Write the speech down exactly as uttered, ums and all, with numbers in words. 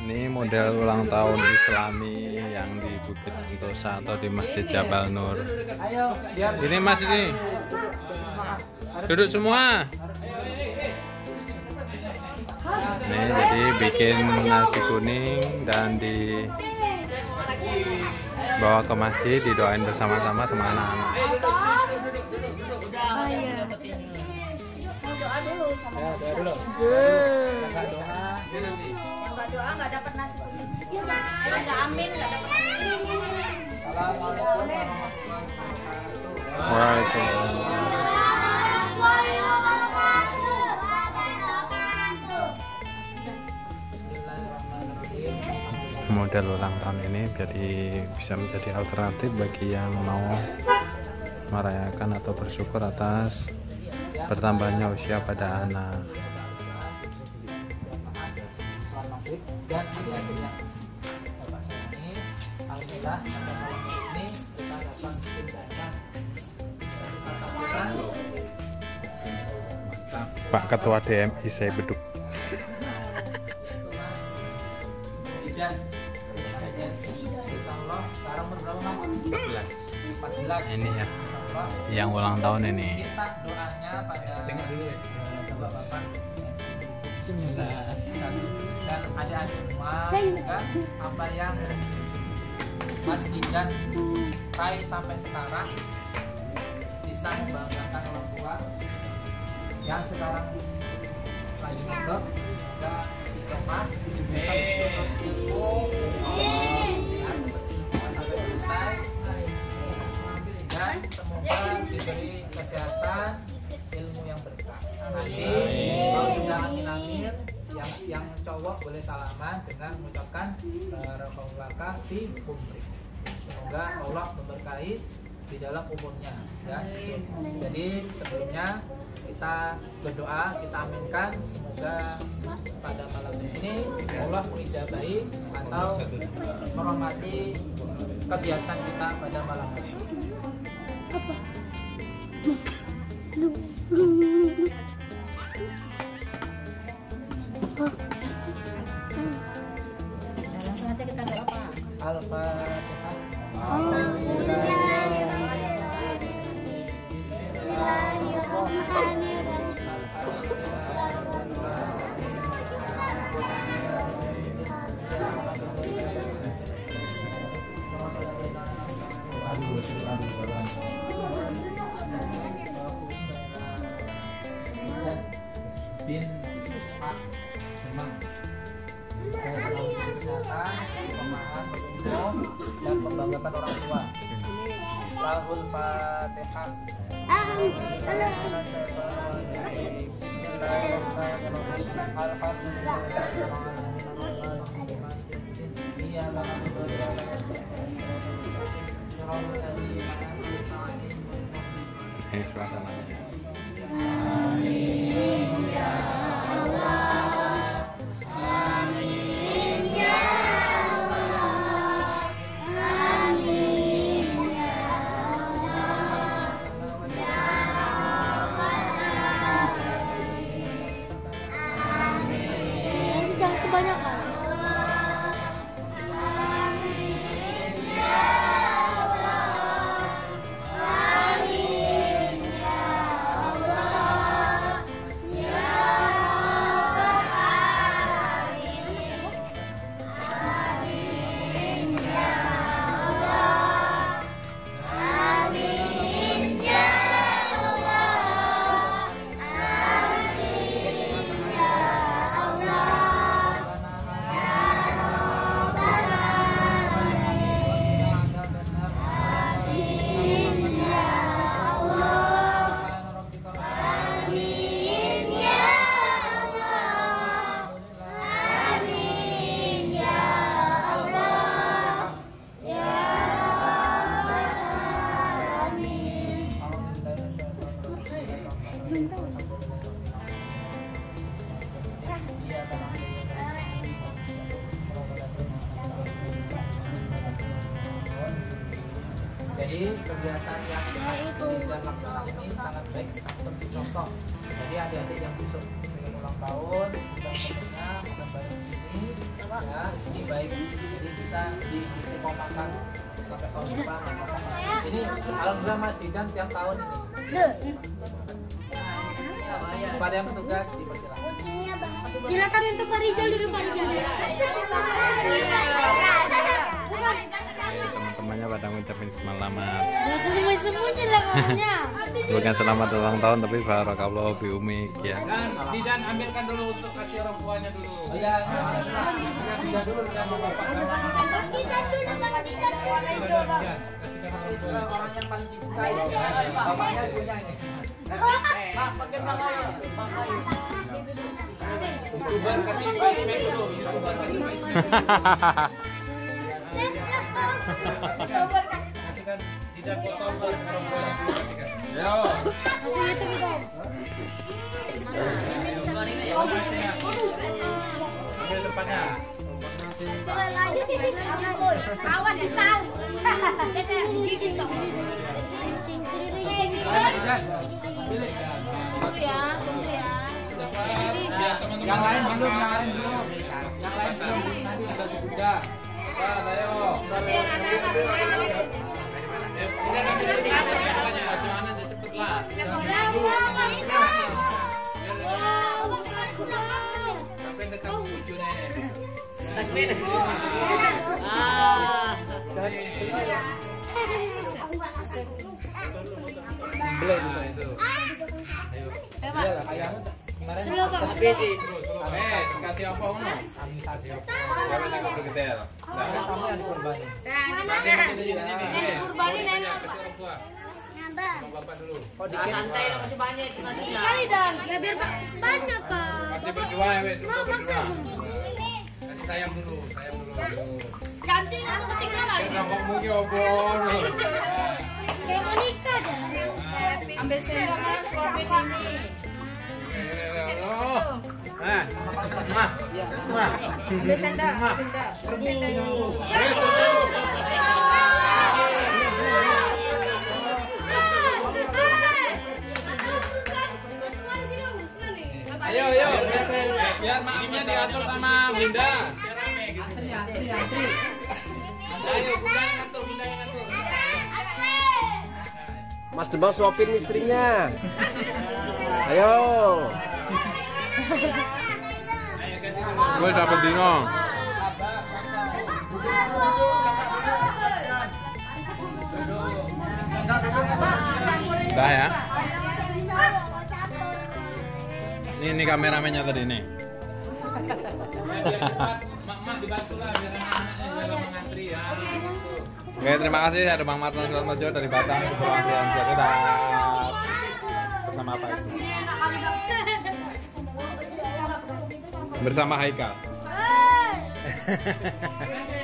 Ini model ulang tahun Islami yang di Bukit Sentosa atau di Masjid Jabal Nur. Ini Mas ini. Duduk semua. Nih jadi bikin nasi kuning dan dibawa ke masjid, didoain bersama-sama sama anak-anak. Doa dulu sama ya, doa dulu. Yang nggak doa nggak dapat nasi kuning. Ada amin nggak dapat nasi kuning. Assalamualaikum warahmatullahi wabarakatuh. Model ulang tahun ini jadi bisa menjadi alternatif bagi yang mau merayakan atau bersyukur atas bertambahnya usia pada anak. Dan adik-adik yang Bapak sayangi, alhamdulillah pada malam ini kita dapat diundangkan Pak Ketua D M I saya beduk. Dan insyaallah sekarang berapa Mas? empat belas. empat belas. Ini ya. Yang ulang tahun ini. Kita doanya pada tengok dulu ya. Bapak-bapak. Bismillah. Dan adik-adik semua juga apa yang Mas Dijan raih sampai sekarang bisa membanggakan orang tua yang sekarang lagi mondok dan di rumah ilmu sampai selesai dan semoga diberi kesehatan, ilmu yang berkah. Amin. Kalau sudah amin amin, yang yang cowok boleh salaman dengan mengucapkan barakallahu fi umri. Semoga Allah memberkahi di dalam umurnya ya. Jadi sebelumnya kita berdoa, kita aminkan semoga pada malam ini Allah mengijabahi atau merahmati kegiatan kita pada malam ini. Apa? Langsung aja kita doa Pak. Al-Fatihah. Bin Pak Memang kesehatan, pemahaman, petunjuk, dan membanggakan orang tua. Lahul Fatihah. Ini suasananya. Amin ya Allah. Amin ya Allah. Amin ya Allah. Ya Rabbal Alamin. Amin. Jangan kebanyakan. Jadi kegiatan yang Dijan laksanakan ini sangat baik untuk dicontoh. Jadi adik-adik yang besok ingin ulang tahun, bukan momennya, bukan bareng di sini, Ya, ini baik, jadi bisa diistiqomahkan sampai tahun depan. Ini alhamdulillah Mas Didan tiap tahun ini. Kepada yang bertugas dipersilakan. Silakan untuk Pak Rijal dulu, Pak Rijal. Teman-temannya pada ngucapin selamat. Ya sembunyi-sembunyi lah kamunya. Bukan selamat ulang tahun tapi barakallahu bi umik ya. Dan Didan ambilkan dulu untuk kasih orang tuanya dulu. Oh iya, Didan dulu sama bapak. Tidak dulu, Pak Rijal. Coba. Itu orang yang paling dicintai. Bapaknya punya ini. Pak, pakai pakai. YouTuber kasih basement dulu. YouTuber kasih basement. Kasihkan Didan foto buat orang tua. Yo. Masih itu betul. Oke, depannya. Awas disal. Gigit dong. Didan, pilih. Tunggu ya, tunggu ya. Yang lain belum, yang lain belum. Yang lain belum. Nanti sudah sudah. Wah, ayo. Bacaannya cepet lah. Sampai dekat ujungnya. Belum bisa itu. Iya lah, kayak kemarin. Slow Bang. Eh, kasih apa ngono? Kasih apa? Apa yang kamu gedel? Kamu yang korban. Sini sini sini. Kurbanin enak. Kasih orang tua. Sama bapak dulu. Oh, dikit. Kali dong. Ya biar banyak Pak. Masih berjuang ya, wes. Suka berjuang. Kasih sayang dulu, sayang dulu. Ganti aku ketinggalan. Kamu ki obor. Kayak mau nikah aja. Ambil saya Mas, Robin ini. Nah, mah, mah, Ambil sendal, mah, sendal. serbu. Ayo, ayo, biar maafnya diatur sama Bunda. Biar rame gitu. Antri, antri, antri. Ayo, Bunda yang ngatur, Bunda yang ngatur. Mas Demang suapin istrinya. Ayo. Gue dapat dino. Udah ya. Ini ini kameramennya tadi nih. Mak-mak dibantu lah biar anak-anaknya juga lama ngantri ya. Oke, terima kasih ada Bang Martin Sotmojo dari Batang Kepulauan Riau. Bersama apa itu? Bersama Haikal.